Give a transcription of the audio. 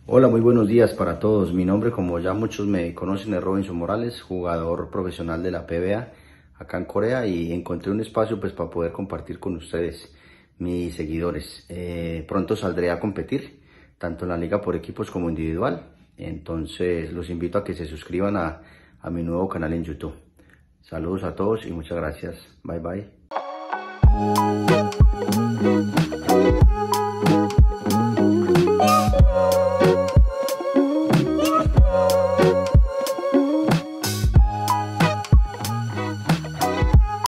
Hola, muy buenos días para todos. Mi nombre, como ya muchos me conocen, es Robinson Morales, jugador profesional de la PBA acá en Corea, y encontré un espacio pues para poder compartir con ustedes, mis seguidores. Pronto saldré a competir, tanto en la liga por equipos como individual. Entonces los invito a que se suscriban a mi nuevo canal en YouTube. Saludos a todos y muchas gracias. Bye bye.